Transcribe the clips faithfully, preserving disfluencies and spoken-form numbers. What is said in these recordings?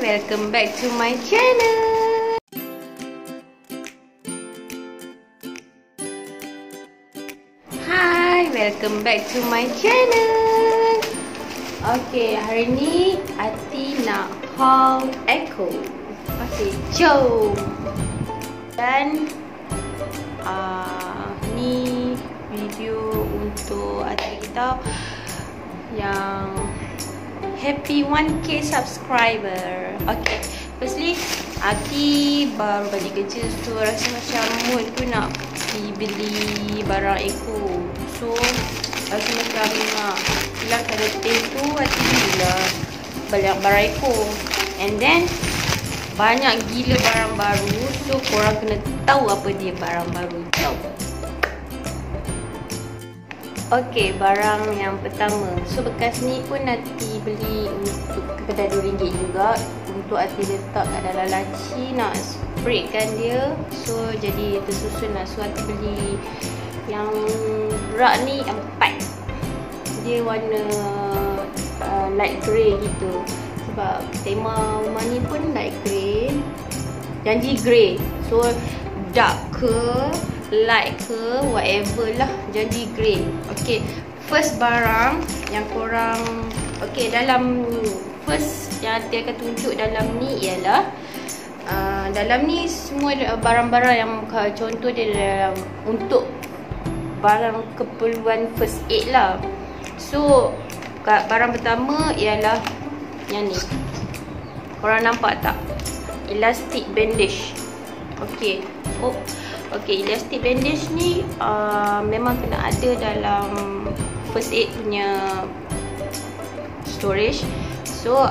welcome back to my channel. Hi, welcome back to my channel. Okay, hari ni Ati nak haul Echo. Okay, jom. Dan uh, ni video untuk Ati kita yang happy one K subscriber. Okay, firstly Ati baru balik kerja, so rasa macam mood tu nak pergi beli barang Echo. So rasa macam nak hilangkan letih tu, Ati belilah banyak barang Echo. And then banyak gila barang baru, so korang kena tahu apa dia barang baru. Jom. Okay, barang yang pertama. So bekas ni pun Ati beli untuk kedai dua ringgit juga. Untuk Ati letak kat dalam laci, nak spraykan dia. So jadi tersusun lah. So Ati beli yang rak ni empat. Dia warna uh, light grey gitu. Sebab tema rumah ni pun light grey, janji grey. So dark ke light ke whatever lah, janji grey. Okay, first barang yang korang, okay, dalam first yang Ati akan tunjuk dalam ni ialah uh, dalam ni semua barang-barang yang contoh dia dalam untuk barang keperluan first aid lah. So barang pertama ialah yang ni, korang nampak tak? Elastic bandage. Okay, oh, okay, elastic bandage ni uh, memang kena ada dalam first aid punya storage. So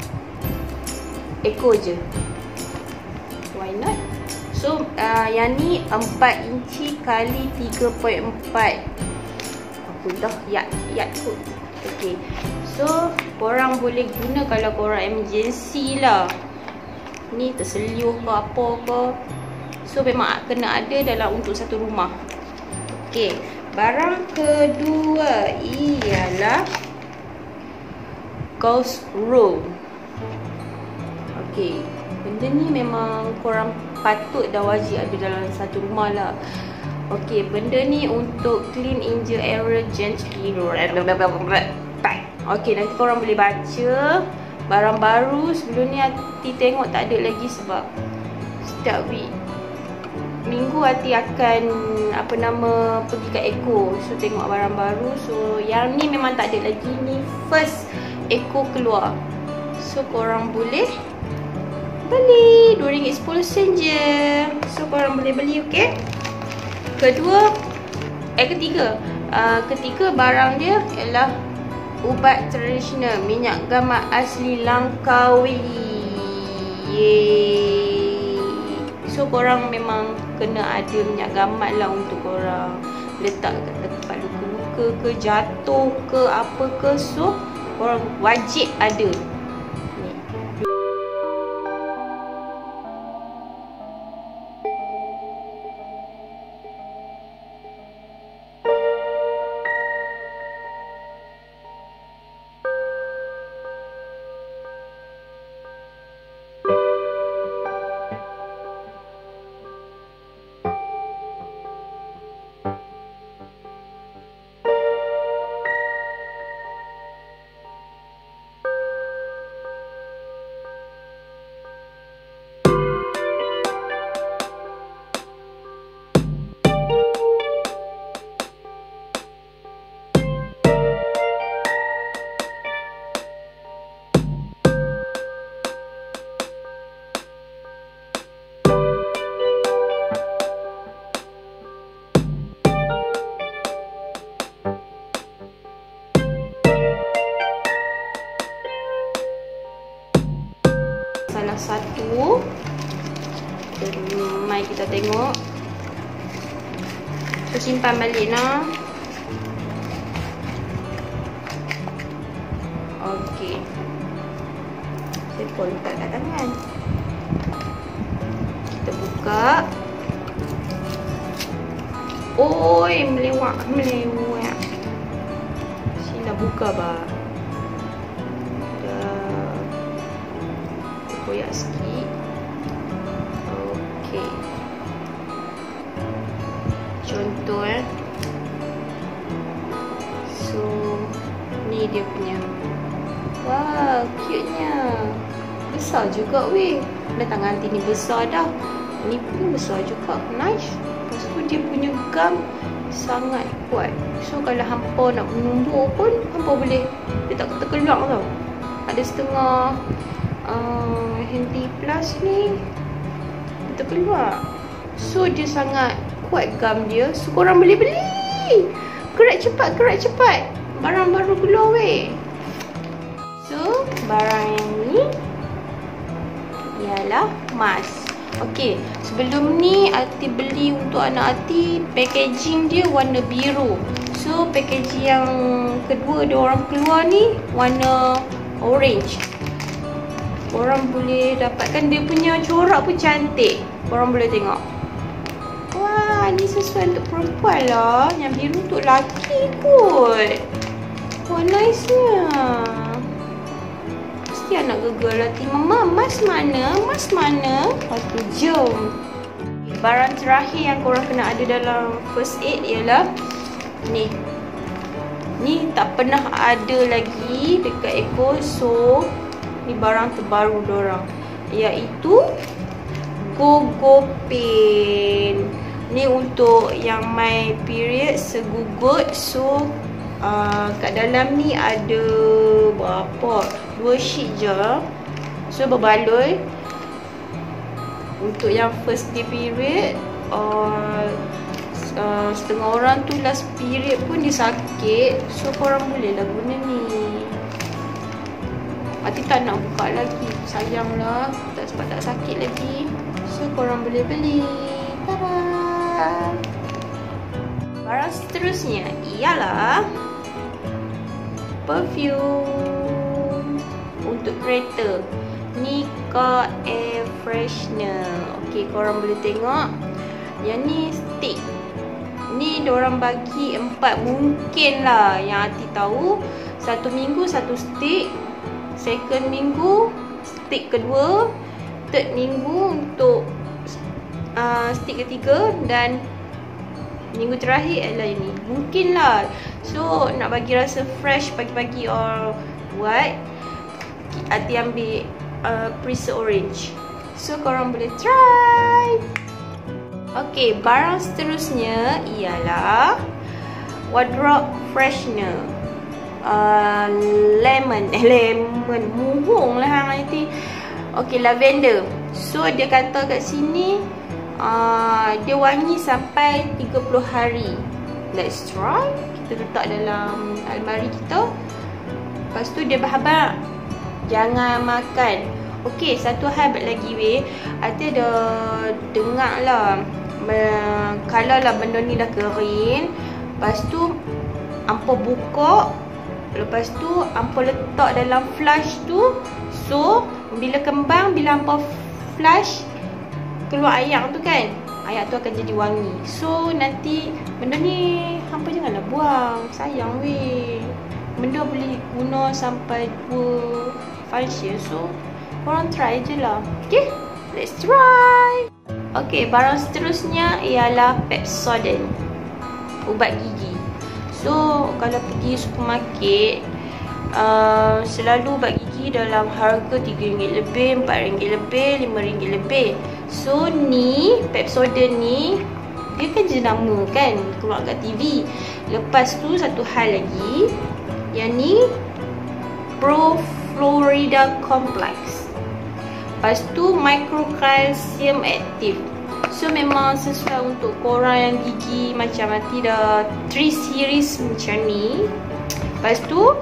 Echo je, why not? So uh, yang ni empat inci kali tiga perpuluhan empat. Apa dah? Yat, yat kot. Okay, so korang boleh guna kalau korang emergency lah, ni terseliuh ke apa ke. So memang kena ada dalam untuk satu rumah. Okay, barang kedua ialah ghost room. Okay, benda ni memang korang patut dah wajib ada dalam satu rumah lah. Okay, benda ni untuk clean injured area gently. Okay, nanti korang boleh baca. Barang baru sebelum ni Ati tengok tak ada lagi sebab setiap week minggu Ati akan apa nama pergi kat Echo. So tengok barang baru. So yang ni memang tak ada lagi. Ni first Echo keluar. So korang boleh beli dua ringgit sepuluh sen je. So korang boleh beli, okay. Kedua, eh ketiga uh, Ketiga barang dia ialah ubat tradisional, minyak gamat asli Langkawi. Yeay. So korang memang kena ada minyak gamat lah untuk korang letak kat tempat luka-luka ke, jatuh ke, apa ke. So korang wajib ada. Salah satu, mari kita tengok. So simpan balik lah. Okey, saya pun letak kat tangan. Kita buka. Oi, melewat, melewat. Sila buka bah. koyak sikit. Okey. Contoh eh. So, ni dia punya. Wow, cute-nya. Besar juga weh. Dah tangan Aunty ni besar dah. Ni pun besar juga. Nice. Lepas tu dia punya gam sangat kuat. So kalau hampa nak menumbuk pun hampa boleh. Dia tak terkelak tau. Ada setengah uh, Handy Plus ni terkeluar. So dia sangat kuat gam dia. So korang boleh beli. Gerak cepat, gerak cepat. Barang baru keluar weh. So barang yang ni ialah mask. Okey, sebelum ni Aunty beli untuk anak Aunty, packaging dia warna biru. So packaging yang kedua dia orang keluar ni warna orange. Korang boleh dapatkan, dia punya corak pun cantik. Korang boleh tengok. Wah, ni sesuai untuk perempuan lah. Yang biru untuk lelaki kot. Wah, nice-nya. Mesti anak gegel nanti. Mama, mas mana? Mas mana? Lepas tu, jom. Barang terakhir yang korang kena ada dalam first aid ialah ni. Ni tak pernah ada lagi dekat Eco. So, ni barang terbaru dorang. Iaitu Gogo Pain. Ni untuk yang my period segugut. So, uh, kat dalam ni ada berapa? Dua sheet je. So berbaloi. Untuk yang first day period, uh, uh, setengah orang tu last period pun dia sakit. So korang boleh lah guna ni. Aunty tak nak buka lagi, sayang lah. Tak, sebab tak sakit lagi. So korang boleh beli. Tada! Barang seterusnya ialah perfume untuk kereta. Nika Air Freshener. Okey, korang boleh tengok. Yang ni stick. Ni diorang bagi empat, mungkin lah yang Aunty tahu. Satu minggu satu stick. Second minggu stick kedua. Third minggu untuk uh, stick ketiga. Dan minggu terakhir adalah ini. Mungkin lah. So nak bagi rasa fresh pagi-pagi or what, Aunty ambil uh, Preset Orange. So korang boleh try. Okay, barang seterusnya ialah Wardrobe Freshener. uh, Lemon Eh lemon Muhung lah hang nanti. Okay, lavender. So dia kata kat sini uh, dia wangi sampai tiga puluh hari. Let's try. Kita letak dalam almari kita. Lepas tu dia berhabak jangan makan. Okey, satu hal lagi weh. Aunty ada dengar lah, kalau lah benda ni dah kering, lepas tu ampa buka, lepas tu ampa letak dalam flash tu. So bila kembang, bila ampa flash keluar ayak tu kan, ayak tu akan jadi wangi. So nanti benda ni hampa janganlah buang, sayang weh. Benda boleh guna sampai dua function. So korang try je lah. Okay, let's try. Okay, barang seterusnya ialah Pepsodent, ubat gigi. So kalau pergi supermarket, uh, selalu ubat gigi dalam harga tiga ringgit lebih, empat ringgit lebih, lima ringgit lebih. So ni Pepsodent ni dia kan jenama kan, keluar kat T V. Lepas tu satu hal lagi, yang ni Pro Florida Complex. Lepas tu Micro Calcium Active. So memang sesuai untuk korang yang gigi macam Aunty dah three series macam ni. Lepas tu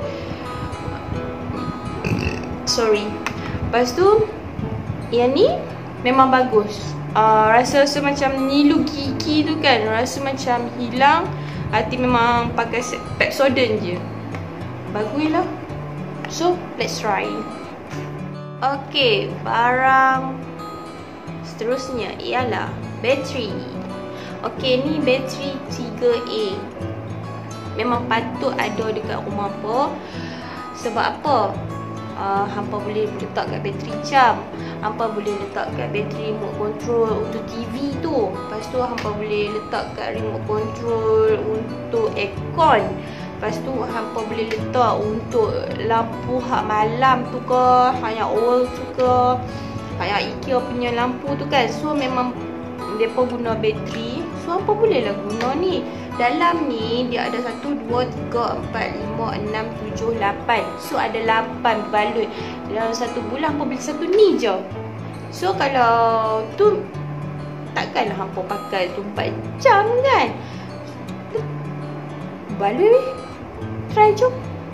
Sorry Lepas tu yang ni memang bagus. uh, Rasa-rasa macam nilu gigi tu kan, rasa macam hilang. Aunty memang pakai Pepsodent je. Bagus lah. So let's try. Okay, barang seterusnya ialah bateri. Okay, ni bateri tiga A. Memang patut ada dekat rumah apa. Sebab apa? uh, hampa boleh letak kat bateri jam, hampa boleh letak kat bateri remote control untuk T V tu. Lepas tu hampa boleh letak kat remote control untuk aircon. Lepas tu hampa boleh letak untuk lampu hak malam tu ke, hak yang old tu ke, hak yang IKEA punya lampu tu kan. So memang mereka guna bateri. So hampa boleh lah guna ni. Dalam ni dia ada satu, dua, tiga, empat, lima, enam, tujuh, lapan. So ada lapan balut. Dalam satu bulan hampa beli satu ni je. So kalau tu takkanlah hampa pakai tu empat jam kan. Balut. Try jom.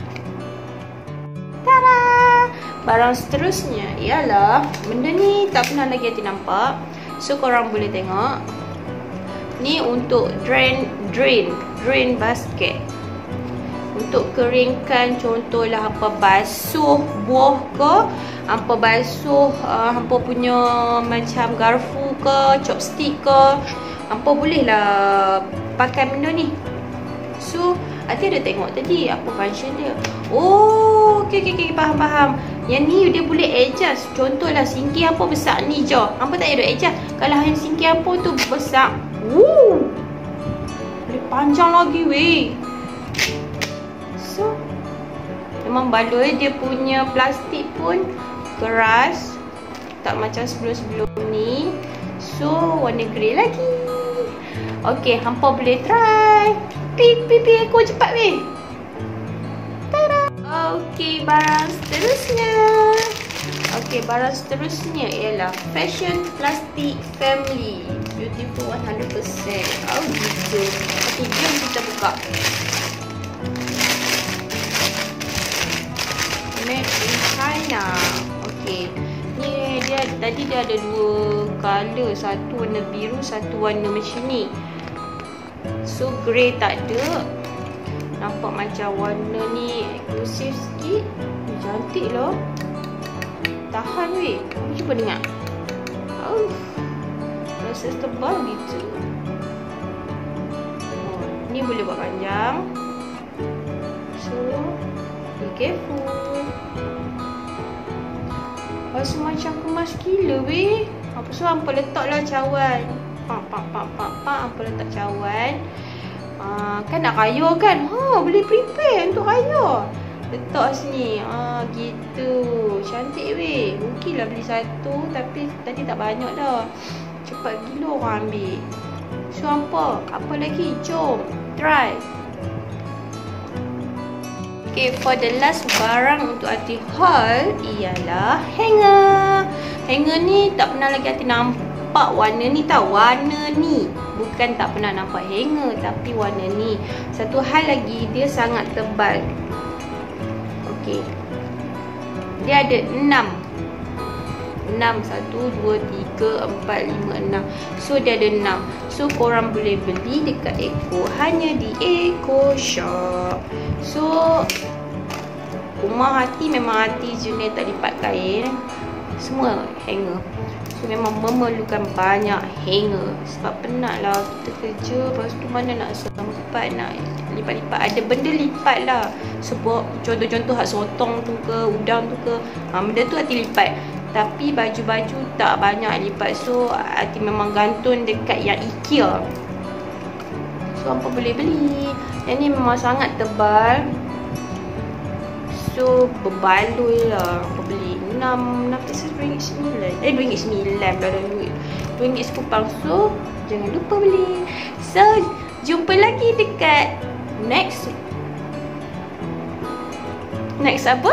Tada! Barang seterusnya ialah benda ni tak pernah lagi hati nampak. So korang boleh tengok. Ni untuk drain drain drain basket. Untuk keringkan, contohlah hampa basuh buah ke, hampa basuh uh, hampa punya macam garfu ke, chopstick ke, hampa boleh lah pakai benda ni. So Ati ada tengok tadi apa function dia. Oh, okey okey okey, faham faham. Yang ni dia boleh adjust. Contohlah sinki hampa besar ni je, hampa tak ada adjust. Kalau yang sinki hampa tu besar, woo, boleh panjang lagi weh. So memang baloi, dia punya plastik pun keras, tak macam sebelum-sebelum ni. So warna grey lagi. Okey, hampa boleh try. Pi pi pi aku cepat weh. Tada. Okey, barang seterusnya. Okey, barang seterusnya ialah Fashion Plastic Family Beautiful one hundred percent. Oh gitu. Okey, jom kita buka. Made in China. Okey. Ni dia tadi dia ada dua color, satu warna biru, satu warna macam ni. So grey tak ada. Nampak macam warna ni eksklusif sikit. Ni cantik lah. Tahan weh. Aku cuba dengar. Oh, rasa tebal gitu. Oh, ni boleh buat panjang. So be careful. Rasa macam kemas gila weh. Apa so hampa letaklah cawan. Pak pak pak pak pak hampa letak cawan. Uh, kan nak raya kan. Ha, boleh prepare untuk raya. Letak sini. Ah, gitu. Cantik weh. Mungkinlah beli satu, tapi tadi tak banyak dah. Cepat gila orang ambil. So hampa, apa lagi? Jom try. Okay, for the last barang untuk Ati haul ialah hanger. Hanger ni tak pernah lagi Ati nampak warna ni tau. Warna ni. Bukan tak pernah nampak hanger, tapi warna ni. Satu hal lagi, dia sangat tebal. Okey. Dia ada enam. enam. satu, dua, tiga, empat, lima, enam. So dia ada enam. So korang boleh beli dekat Eco. Hanya di Eco Shop. So rumah Hati memang Hati jenis tak lipat kain. Semua hanger. So memang memerlukan banyak hanger. Sebab penat lah kita kerja. Lepas tu mana nak sempat nak lipat-lipat. Ada benda lipat lah. Sebab contoh-contoh hak sotong tu ke, udang tu ke, ha, benda tu Hati lipat. Tapi baju-baju tak banyak lipat. So Hati memang gantung dekat yang IKEA. So apa boleh beli. Yang ni memang sangat tebal. So berbaloi lah. Apa beli enam pieces dua ringgit sembilan. Eh dua ringgit sembilan dah dah duit. dua ringgit sekupang. So jangan lupa beli. So jumpa lagi dekat next Next apa?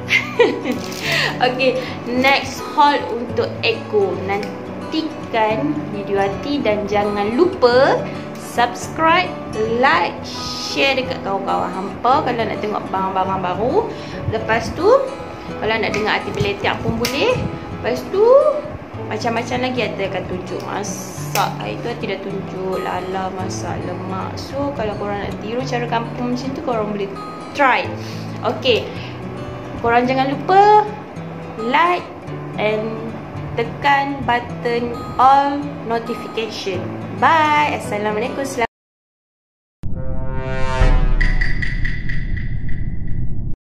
Okay, next haul untuk Eco. Nantikan video Hati dan jangan lupa subscribe, like, share dekat kawan-kawan hampa kalau nak tengok barang-barang baru. Lepas tu kalau nak dengar Hati Beletak pun boleh. Lepas tu macam-macam lagi Hati akan tunjuk masak. Hari tu Hati dah tunjuk lala masak lemak. So kalau korang nak tiru cara kampung macam tu, korang boleh try. Okay, korang jangan lupa like and tekan button all notification. Bye. Assalamualaikum.